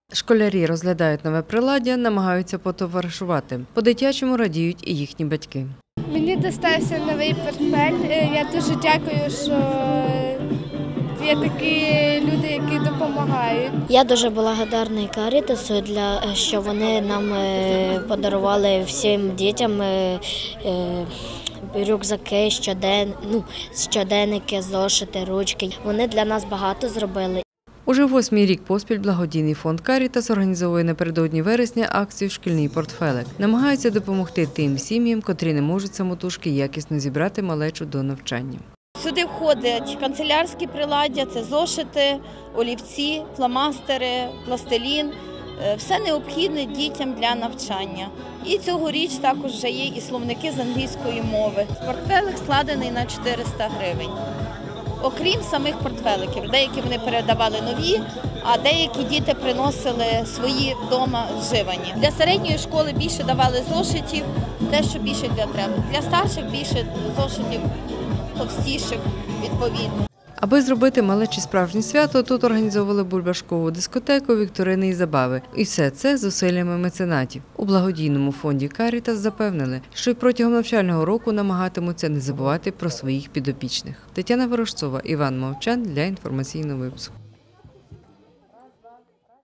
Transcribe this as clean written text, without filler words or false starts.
Школярі розглядають нове приладдя, намагаються потоваришувати. По-дитячому радіють і їхні батьки. Мені достався новий портфель. Я дуже дякую, що є такі люди, які допомагають. Я дуже благодарний Карітасу, що вони нам подарували всім дітям рюкзаки, щоденники, зошити, ручки. Вони для нас багато зробили. Уже 8-й рік поспіль благодійний фонд «Карітас» організовує напередодні вересня акцію «Шкільний портфелик». Намагаються допомогти тим сім'ям, котрі не можуть самотужки якісно зібрати малечу до навчання. Сюди входять канцелярські приладдя, це зошити, олівці, фломастери, пластилін. Все необхідне дітям для навчання. І цьогоріч також вже є і словники з англійської мови. Портфелик складений на 400 гривень. Окрім самих портфеликів, деякі вони передавали нові, а деякі діти приносили свої вдома вживані. Для середньої школи більше давали зошитів, те, що більше для треба. Для старших більше зошитів товстіших відповідно. Аби зробити малечі справжнє свято, тут організовували бульбашкову дискотеку, вікторини і забави. І все це зусиллями меценатів. У благодійному фонді «Карітас» запевнили, що й протягом навчального року намагатимуться не забувати про своїх підопічних. Тетяна Ворожцова, Іван Мовчан для інформаційного випуску.